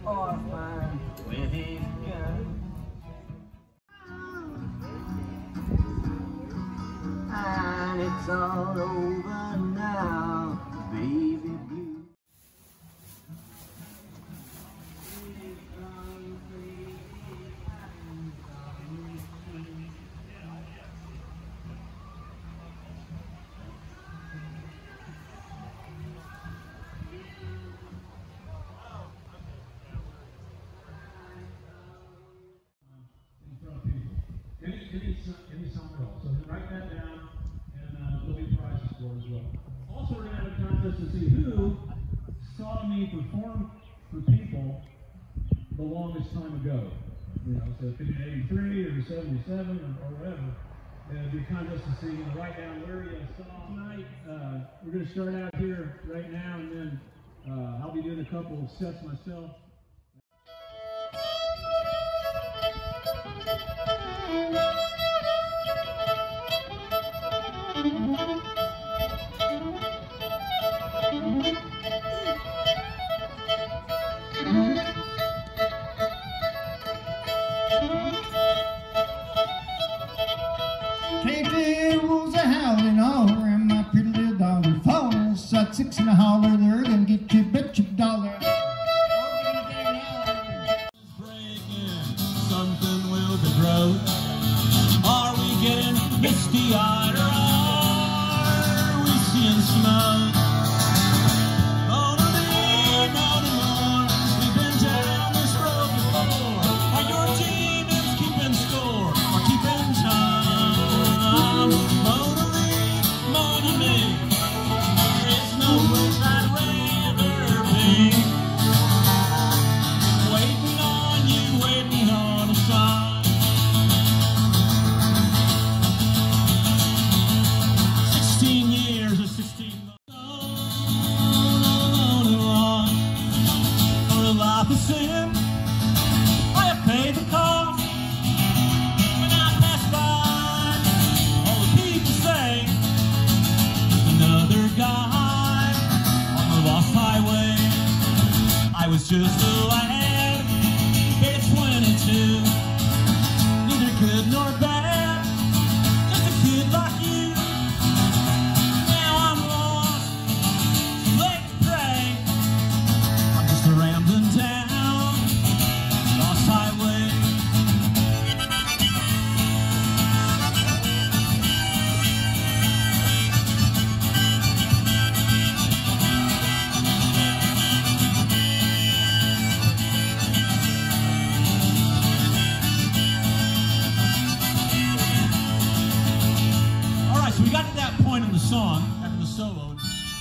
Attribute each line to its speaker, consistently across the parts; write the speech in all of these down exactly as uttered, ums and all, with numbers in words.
Speaker 1: orphan with his gun. And it's all over now, baby blue.
Speaker 2: Any, any, any song at all. So write that down, and uh, there'll be prizes for it as well. Also, we're going to have a contest to see who saw me perform for people the longest time ago. You know, so if it's eighty-three or seventy-seven or, or whatever, it'll be a contest to see, you know, write down where you saw tonight. Uh, we're going to start out here right now, and then uh, I'll be doing a couple of sets myself.
Speaker 3: Six and a holler, they're gonna get you bet your dollar.
Speaker 4: Breaking, something will be broke. Are we getting misty-eyed or are we seeing smoke? Oh, no, no, no more. We've been down this road before. Are your teammates keeping score or keeping time? Motor-me, motor-me. No place I'd rather be. Waiting on you, waiting on a sign. Sixteen years or sixteen months. Oh, no, no, no, for a life of sin, I have paid the cost. When I pass by, all the people say, another guy. Highway. I was just a lad, age twenty-two, neither good nor bad, just a kid like you. Now I'm lost, too late to pray. I'm just a rambling down, lost highway. In the song, after the solo.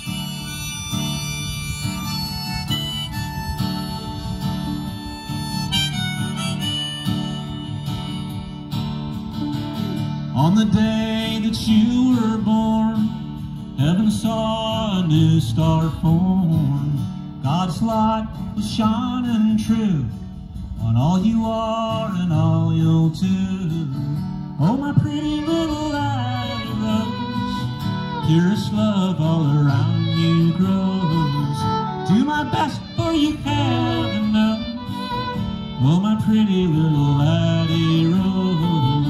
Speaker 4: On the day that you were born, heaven saw a new star form. God's light was shining true on all you are and all you'll do. Oh, my pretty little Addie Rose, purest love all around you grows. Do my best for you heaven knows. Oh, my pretty little Addie Rose.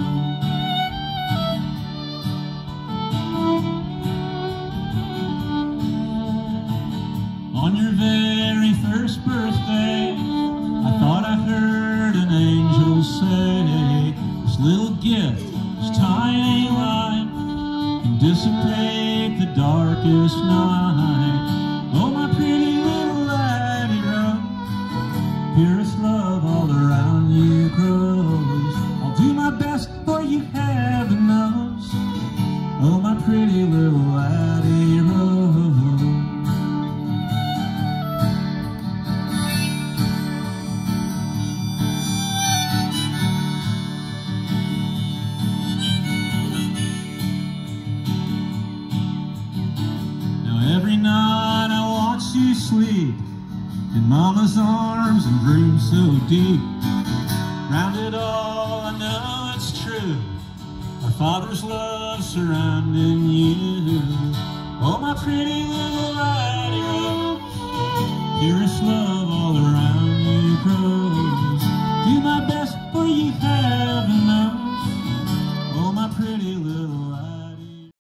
Speaker 4: On your very first birthday, I thought I heard an angel say, this little gift, this tiny light, can dissipate the darkest night. Oh, my pretty little Addie Rose, purest love all around you grows. I'll do my best for you, heaven knows. Oh, my pretty little Addie Rose. Every night I watch you sleep in Mama's arms and dream so deep. Round it all I know it's true, our Father's love surrounding you.